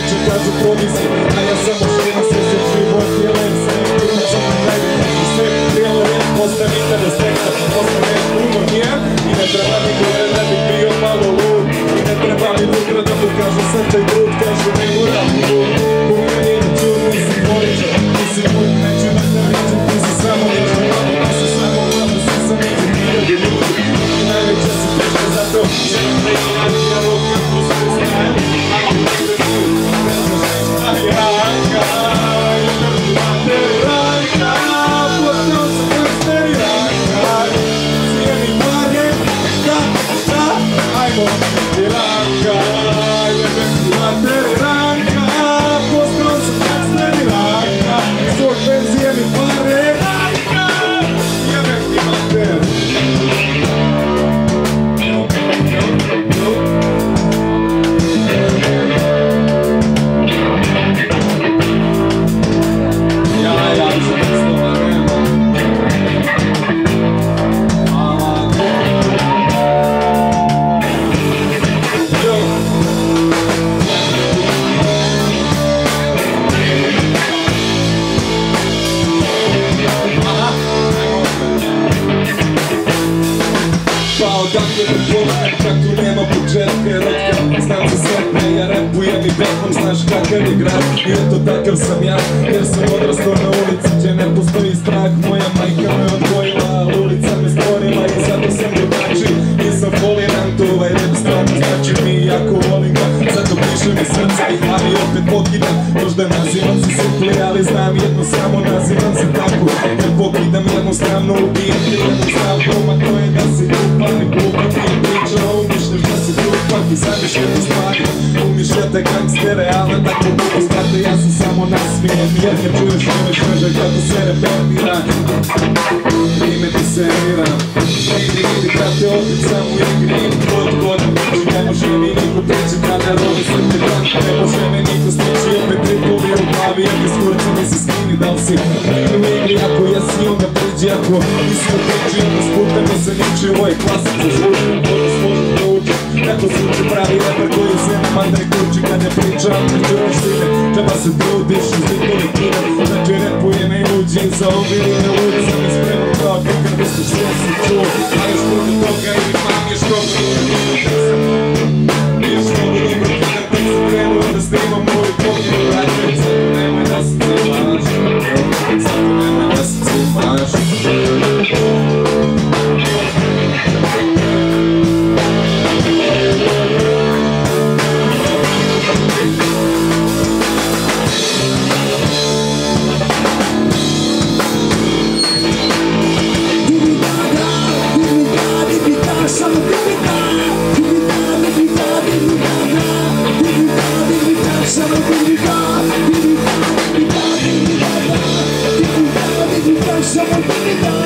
priče kažu provizije, a ja samo želim sve se život je lep, sve ima za me najbolje, sve prijelo je, ostani kada stekla, ostane puno nije, i ne treba mi gore da bih bio malo lud, i ne treba mi utra da mu kažu sam taj drud, kažu ne moram lud, u meni na čud, nisi tvorića, nisi lud, neću da te vidim, ti si samo nešto malo, ti si samo malo, svi sam nekim hiljadi ljudi, i najveća si teška, zato želim da ih radi, ja rokam tu sve znajem, ako ne se ti, ne znaš šta je ranka, ja kažu mate ranka, potao sam prsteri ranka, cijeli manje, šta, ajmo, ti ranka, ja kažu mate ranka, potao sam prsteri ranka, svoj penzije mi pare, ranka, ja kažu mate. Dakle da pogledam kako nema početka i rotka, znam za sve, ja rapujem i behom, znaš kakav je grad i eto takav sam ja, jer sam odrastao na ulici gdje ne postoji strah, moja majka me odvojila, ulica me stvorila i zato sam drugačiji, nisam foliran, to ovaj rap stvarno znači mi, jako volim ga, zato piše mi srca i ali opet pokidam, možda nazivam se supli, ali znam jedno samo, nazivam se tako, jer pokidam jednostavno, ubijem te jednostavno, a to je da si glupan i glupan ti je priča, umišljaš da si glupan i zamišljati stvari, umišljate gangstere, ali tako budu znate, ja sam samo nasmijen, jer ne čuješ ove šveže kako se repetira, ime ti se mira, idi brate opet sam u igri, god, ne može mi niko prići kada rovi se te dan, ne može me niko stići, opet ripovi u glavi, jer mi skurci mi se skini, da li si u igri, ako jesi onda priđi, ako nisi u priđi, onda sputa mi se niči, ovo je klasik za zvučan, vodu složit da uči, kako zvuči pravi reper koji se ne mandre kući, kad ne pričam, ne čuješ sine, treba se trudiš, uzvikoli kine, znači repujem i uđi, za obiline uđi, sam je spreman kao kakar, misliš sve si čuo, a još puno toga i imam još koga i nisam, još mogu dobro kada tek sam krenuo da snimam moju poginu, rađujem, zato nemoj da se cimaš, zato nemoj da se cimaš. Someone